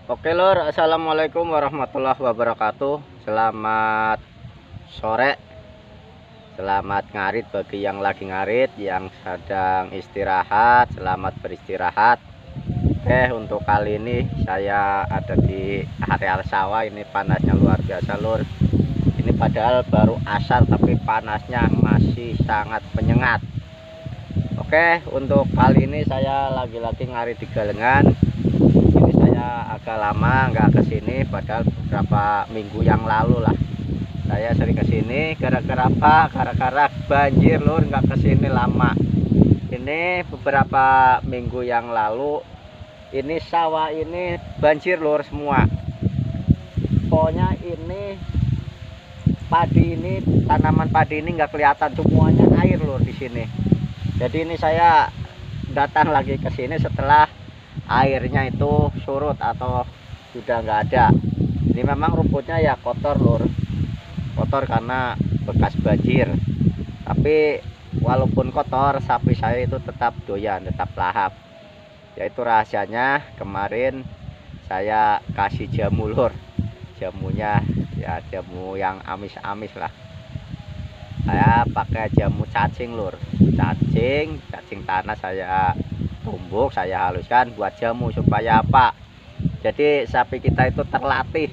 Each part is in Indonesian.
Oke lor, assalamualaikum warahmatullahi wabarakatuh. Selamat sore, selamat ngarit bagi yang lagi ngarit, yang sedang istirahat, selamat beristirahat. Oke, untuk kali ini saya ada di area sawah. Ini panasnya luar biasa lor. Ini padahal baru asar tapi panasnya masih sangat menyengat. Oke, untuk kali ini saya lagi-lagi ngarit di galengan. Agak lama nggak kesini, padahal beberapa minggu yang lalu lah saya sering kesini. Gara-gara apa? Gara-gara banjir lur, nggak kesini lama. Ini beberapa minggu yang lalu ini sawah ini banjir lur semua. Pokoknya ini padi ini, tanaman padi ini nggak kelihatan, semuanya air lur di sini. Jadi ini saya datang lagi ke sini setelah airnya itu surut atau sudah nggak ada. Ini memang rumputnya ya kotor lur, kotor karena bekas banjir. Tapi walaupun kotor, sapi saya itu tetap doyan, tetap lahap. Yaitu rahasianya kemarin saya kasih jamu lur. Jamunya ya jamu yang amis-amis lah. Saya pakai jamu cacing lur, cacing tanah saya tumbuk, saya haluskan buat jamu. Supaya apa? Jadi sapi kita itu terlatih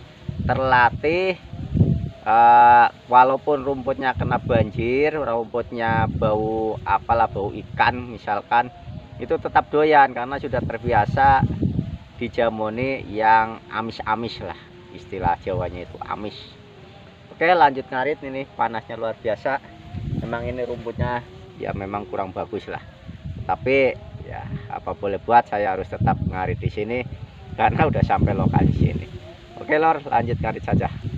walaupun rumputnya kena banjir, rumputnya bau apalah, bau ikan misalkan, itu tetap doyan karena sudah terbiasa dijamuni yang amis-amis lah, istilah Jawanya itu amis. Oke, lanjut ngarit. Ini panasnya luar biasa. Memang ini rumputnya ya memang kurang bagus lah, tapi ya apa boleh buat, saya harus tetap ngarit di sini karena udah sampai lokasi sini. Oke lor, lanjut ngarit saja.